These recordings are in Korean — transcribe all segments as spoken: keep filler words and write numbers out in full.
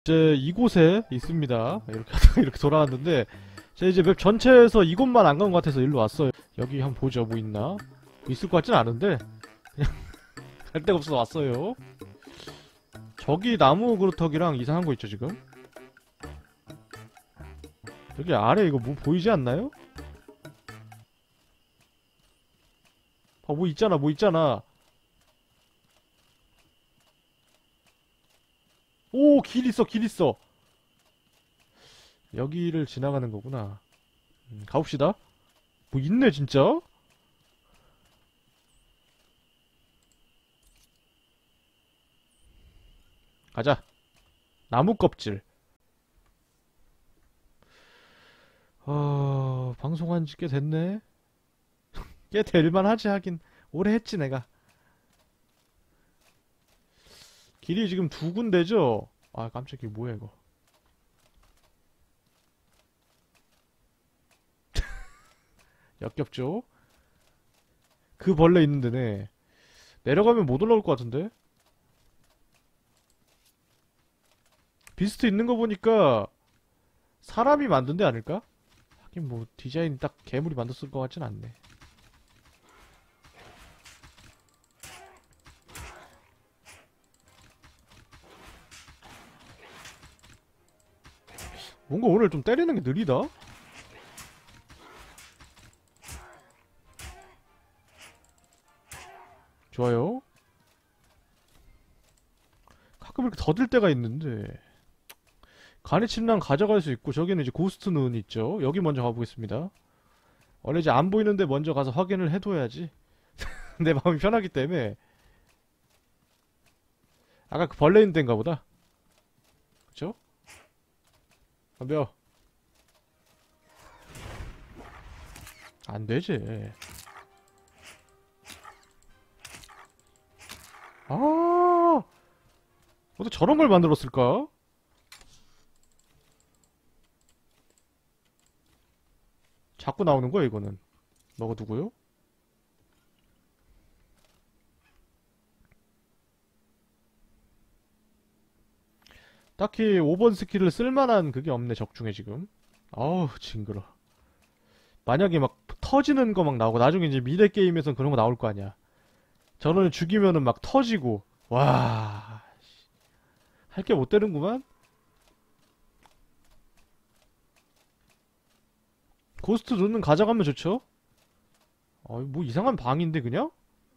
이제 이곳에 있습니다. 이렇게 하다가 이렇게 돌아왔는데 제가 이제 맵 전체에서 이곳만 안 간 것 같아서 일로 왔어요. 여기 한번 보죠. 뭐 있나? 뭐 있을 것 같진 않은데 그냥 갈 데가 없어서 왔어요. 저기 나무 그루터기랑 이상한 거 있죠 지금? 여기 아래 이거 뭐 보이지 않나요? 어, 뭐 있잖아 뭐 있잖아. 오, 길 있어 길 있어. 여기를 지나가는 거구나. 음, 가봅시다. 뭐 있네 진짜? 가자. 나무 껍질. 어... 방송한 지 꽤 됐네. 꽤 될만 하지 하긴. 오래 했지 내가. 길이 지금 두 군데죠? 아 깜짝이야 뭐야 이거. 역겹죠? 그 벌레 있는 데네. 내려가면 못 올라올 것 같은데? 비스트 있는 거 보니까 사람이 만든 데 아닐까? 하긴 뭐 디자인 딱 괴물이 만들었을 것 같진 않네. 뭔가 오늘 좀 때리는 게 느리다? 좋아요. 가끔 이렇게 더딜 때가 있는데 간의 침낭 가져갈 수 있고 저기는 이제 고스트 눈 있죠. 여기 먼저 가보겠습니다. 원래 이제 안 보이는데 먼저 가서 확인을 해둬야지. 내 마음이 편하기 때문에. 아까 그 벌레 있는 데인가 보다. 그쵸? 덤벼. 안 되지. 아, 어떻게 저런 걸 만들었을까? 자꾸 나오는 거야, 이거는. 먹어두고요. 딱히 오 번 스킬을 쓸만한 그게 없네, 적중에 지금. 아우, 징그러. 만약에 막 터지는 거 막 나오고, 나중에 이제 미래 게임에선 그런 거 나올 거 아니야. 저는 죽이면은 막 터지고, 와, 할 게 못 되는구만? 고스트 눈은 가져가면 좋죠? 어, 뭐 이상한 방인데, 그냥?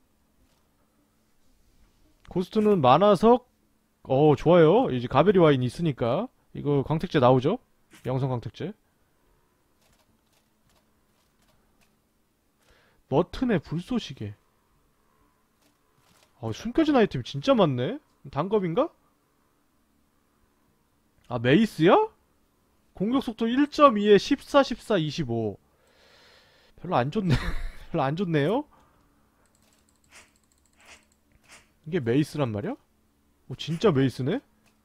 고스트는 많아서, 어, 좋아요. 이제 가베리 와인 있으니까. 이거 광택제 나오죠? 영성 광택제. 머튼의 불쏘시개. 어, 숨겨진 아이템이 진짜 많네? 단검인가? 아, 메이스야? 공격속도 일 점 이에 십사, 십사, 이십오. 별로 안 좋네. 별로 안 좋네요? 이게 메이스란 말이야? 오, 진짜 메이스네?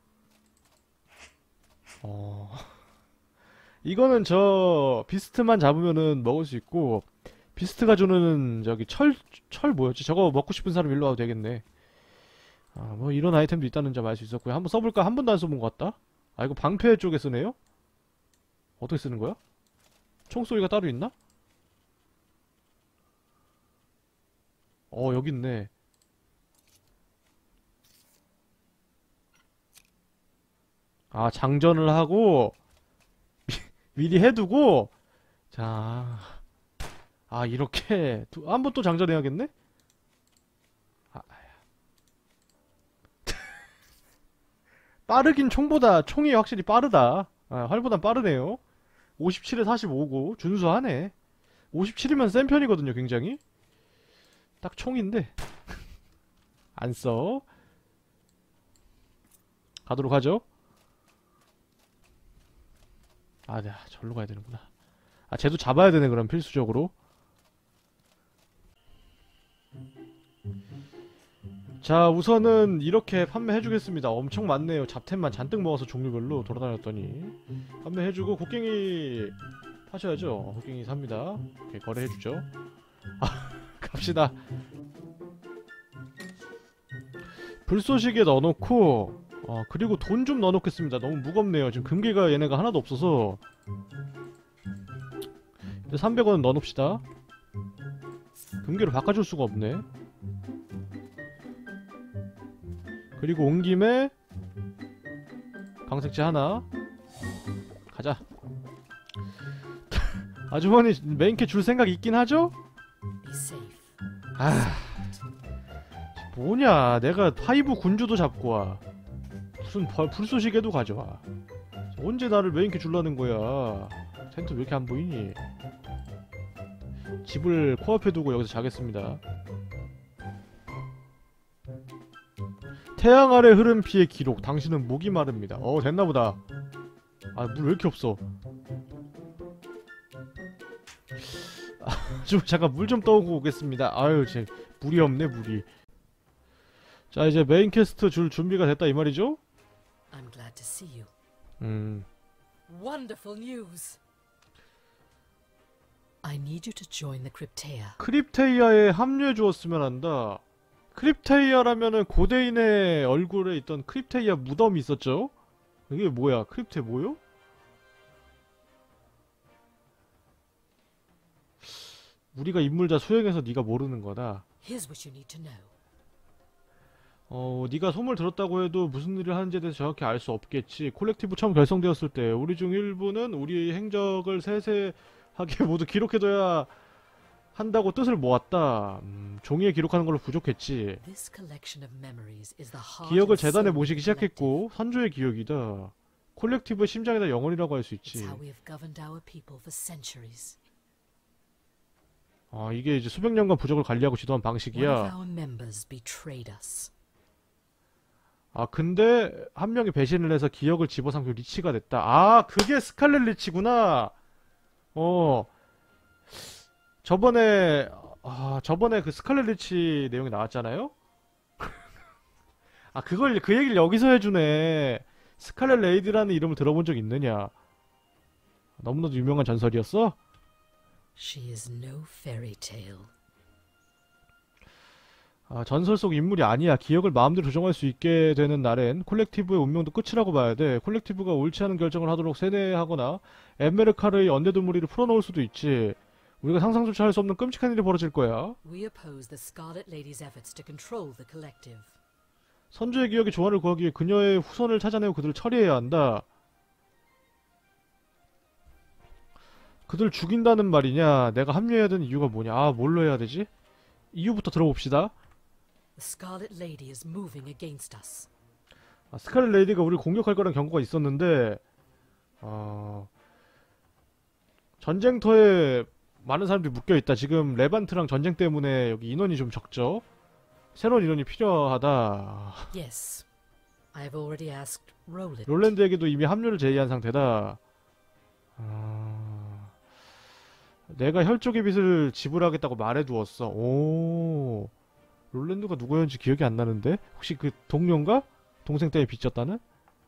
어. 이거는 저, 비스트만 잡으면은 먹을 수 있고, 비스트가 주는 저기 철, 철 뭐였지? 저거 먹고 싶은 사람 일로 와도 되겠네. 아, 뭐 이런 아이템도 있다는 점 알 수 있었고요. 한번 써볼까? 한 번도 안 써본 것 같다? 아, 이거 방패 쪽에 쓰네요? 어떻게 쓰는 거야? 총소리가 따로 있나? 어, 여기 있네. 아, 장전을 하고, 미리 해두고, 자, 아, 이렇게, 한 번 또 장전해야겠네? 아, 빠르긴 총보다, 총이 확실히 빠르다. 아, 활보단 빠르네요. 오십칠에 사십오고, 준수하네. 오십칠이면 센 편이거든요, 굉장히. 딱 총인데, 안 써. 가도록 하죠. 아, 네, 절로 가야 되는구나. 아, 쟤도 잡아야 되네, 그럼 필수적으로. 자, 우선은 이렇게 판매해주겠습니다. 엄청 많네요. 잡템만 잔뜩 모아서 종류별로 돌아다녔더니 판매해주고 곡괭이 파셔야죠. 곡괭이 삽니다. 오케이, 거래해주죠. 아, 갑시다. 불쏘시개 넣어놓고 어, 그리고 돈 좀 넣어놓겠습니다. 너무 무겁네요. 지금 금괴가 얘네가 하나도 없어서. 삼백 원은 넣어놓읍시다. 금괴로 바꿔줄 수가 없네. 그리고 온 김에 방석재 하나 가자. 아주머니 메인캐 줄 생각 있긴 하죠? 아, 뭐냐, 내가 하이브 군주도 잡고 와, 무슨 벌- 불쏘시개도 가져와. 언제 나를 메인캐 줄라는 거야. 텐트 왜 이렇게 안 보이니? 집을 코앞에 두고 여기서 자겠습니다. 태양 아래 흐름 피해 기록. 당신은 목이 마릅니다. 어, 됐나보다. 아, 물 왜 이렇게 없어. 아, 좀 잠깐 물 좀 떠오고 오겠습니다. 아유, 제 물이 없네, 물이. 자, 이제 메인 퀘스트 줄 준비가 됐다 이 말이죠? I'm glad to see you. 음. Wonderful news. I need you to join the Cryptea. 크립테이아에 합류해 주었으면 한다. 크립테이아라면은 고대인의 얼굴에 있던 크립테이아 무덤이 있었죠? 이게 뭐야? 크립테 뭐요? 우리가 인물자 수행해서 네가 모르는 거다. Here's what you need to know. 어, 네가 소문을 들었다고 해도 무슨 일을 하는지에 대해서 정확히 알 수 없겠지. 콜렉티브 처음 결성되었을 때 우리 중 일부는 우리의 행적을 세세하게 모두 기록해둬야 한다고 뜻을 모았다. 음, 종이에 기록하는 걸로 부족했지. This collection of memories is the heart 기억을 and 재단에 soul of 모시기 the collective. 시작했고 선조의 기억이다. 콜렉티브의 심장이다, 영혼이라고 할 수 It's 있지. how we have governed our people for centuries. 아, 이게 이제 수백 년간 부족을 관리하고 지도한 One of 방식이야. our members betrayed us. 아, 근데 한 명이 배신을 해서 기억을 집어삼켜 리치가 됐다. 아, 그게 스칼렛 리치구나. 어, 저번에 아, 저번에 그 스칼렛 리치 내용이 나왔잖아요. 아, 그걸 그 얘기를 여기서 해주네. 스칼렛 레이드라는 이름을 들어본 적 있느냐? 너무나도 유명한 전설이었어? She is no fairy tale. 아, 전설 속 인물이 아니야. 기억을 마음대로 조정할 수 있게 되는 날엔 콜렉티브의 운명도 끝이라고 봐야 돼. 콜렉티브가 옳지 않은 결정을 하도록 세뇌하거나 엠메르카르의 언데드 무리를 풀어놓을 수도 있지. 우리가 상상조차 할 수 없는 끔찍한 일이 벌어질 거야. We oppose the Scarlet Lady's efforts to control the collective. 선조의 기억에 조언을 구하기 위해 그녀의 후손을 찾아내고 그들을 처리해야 한다. 그들 죽인다는 말이냐? 내가 합류해야 되는 이유가 뭐냐? 아, 뭘로 해야 되지? 이유부터 들어봅시다. The Scarlet Lady is moving against us. 아, 스칼렛 레이디가 우리를 공격할 거란 경고가 있었는데, 어... 전쟁터에 많은 사람들이 묶여있다. 지금 레반트랑 전쟁 때문에 여기 인원이 좀 적죠? 새로운 인원이 필요하다. Yes. I've already asked Roland. 롤랜드에게도 이미 합류를 제의한 상태다. 아... 내가 혈족의 빚을 지불하겠다고 말해두었어. 오... 롤랜드가 누구였는지 기억이 안 나는데? 혹시 그 동료인가? 동생 때문에 빚졌다는?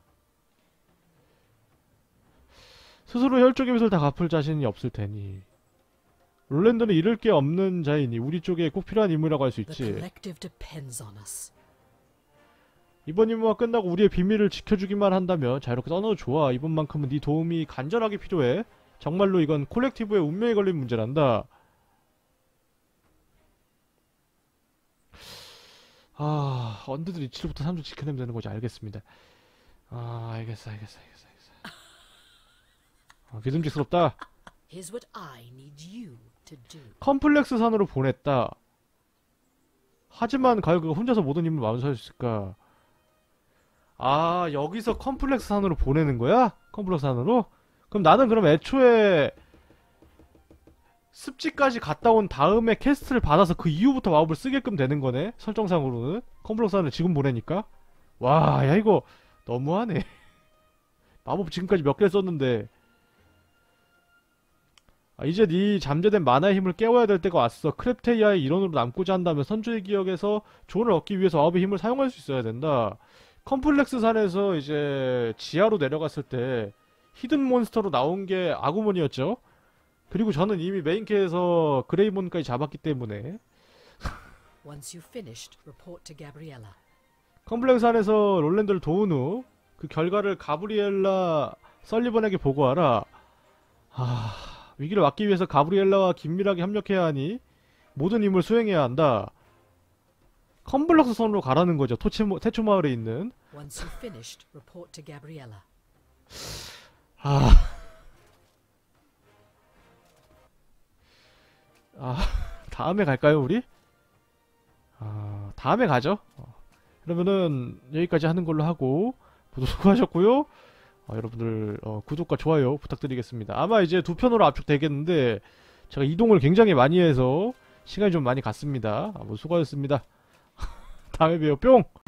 스스로 혈족의 빚을 다 갚을 자신이 없을 테니. 롤랜드는 잃을 게 없는 자이니 우리 쪽에 꼭 필요한 인물이라고 할 수 The 있지. collective depends on us. 이번 임무가 끝나고 우리의 비밀을 지켜주기만 한다면 자유롭게 떠나도 좋아. 이번만큼은 네 도움이 간절하게 필요해. 정말로 이건 콜렉티브의 운명에 걸린 문제란다. 아, 언데드 리치부터 삼 주 지켜내면 되는 거지. 알겠습니다. 아, 알겠어, 알겠어, 알겠어, 알겠어. 아, 믿음직스럽다. Here's what I need you to do. 컴플렉스 산으로 보냈다. 하지만 과연 그가 혼자서 모든 임무를 완수할 수 있을까? 아, 여기서 컴플렉스 산으로 보내는 거야? 컴플렉스 산으로? 그럼 나는 그럼 애초에 습지까지 갔다 온 다음에 퀘스트를 받아서 그 이후부터 마법을 쓰게끔 되는 거네? 설정상으로는. 컴플렉스 산을 지금 보내니까? 와, 야, 이거 너무하네. 마법 지금까지 몇 개 썼는데. 아, 이제 네 잠재된 만화의 힘을 깨워야 될 때가 왔어. 크랩테이아의 일원으로 남고자 한다면 선조의 기억에서 조언을 얻기 위해서 마법의 힘을 사용할 수 있어야 된다. 컴플렉스 산에서 이제 지하로 내려갔을 때 히든 몬스터로 나온 게 아구몬이었죠. 그리고 저는 이미 메인캐에서 그레이몬까지 잡았기 때문에 Once you've finished, report to Gabriella. 컴블랙스 안에서 롤랜드를 도운 후 그 결과를 가브리엘라 설리번에게 보고하라. 아, 위기를 막기 위해서 가브리엘라와 긴밀하게 협력해야 하니 모든 임무를 수행해야 한다. 컴블럭스 선으로 가라는 거죠. 토치, 태초 마을에 있는. Once you've finished, report to Gabriella. 아, 아, 다음에 갈까요, 우리? 아, 다음에 가죠. 어, 그러면은 여기까지 하는 걸로 하고 모두 수고하셨고요. 어, 여러분들 어, 구독과 좋아요 부탁드리겠습니다. 아마 이제 두 편으로 압축되겠는데 제가 이동을 굉장히 많이 해서 시간이 좀 많이 갔습니다. 아, 뭐 수고하셨습니다. 다음에 봬요. 뿅!